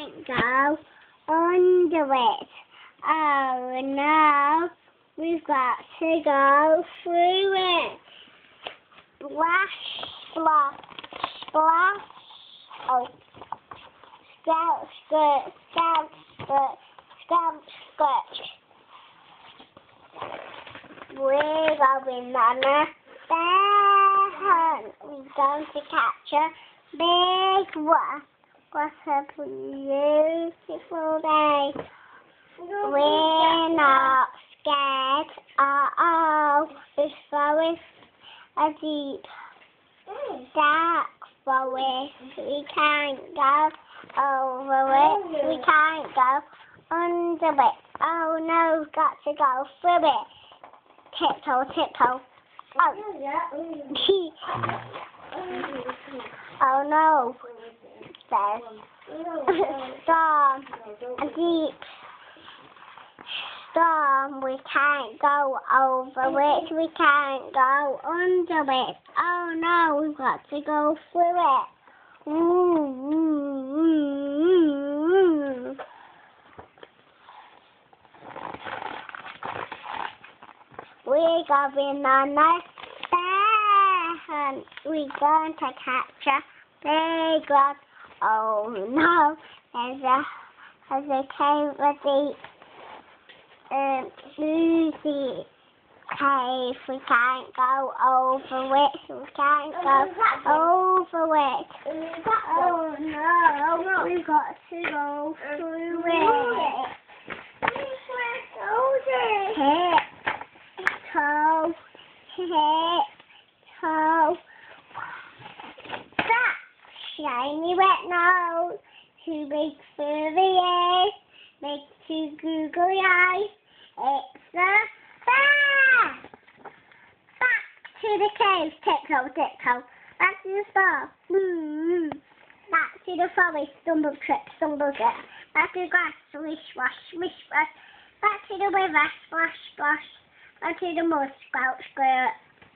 can't go under it. Oh no, we've got to go through it. Splash, splash, splash. Oh, scout, skirt, scout, skirt, scout, skirt. We're going on a bear hunt. We're going to catch a big one. What a beautiful day. We're not scared. Uh-oh, this forest a deep, dark forest. We can't go over it. We can't go under it. Oh no, we've got to go through it. Tiptoe, tiptoe. Oh. Oh no. There's storm. A deep storm. We can't go over it. We can't go under it. Oh no, we've got to go through it. We're going on a bear hunt. We're going to catch a big one. Oh no, there's a cave, a deep, oozy cave. We can't go over it. We can't go over it. Oh no, we've got to go through it. Toe, toe. That shiny wet nose, two big furry ears, big two googly eyes. It's a bear. Back to the cave, tiptoe, tiptoe. Back to the star. Back to the forest, stumble trip, stumble trip. Back to the grass, swish, wash, swish, wash. Back to the river, splash, splash. Back to the mud, sprout, skirt.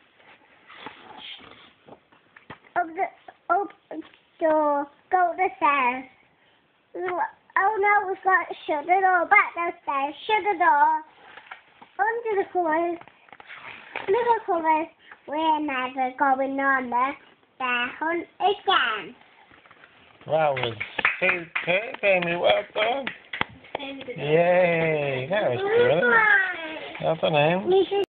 Up the door, go up the stairs. Oh no, we've got to shut the door. Back downstairs, shut the door. Under the covers, little covers. We're never going on the bear hunt again. That was superb, Amy. Well done. Yay, that was brilliant. Well done, Amy.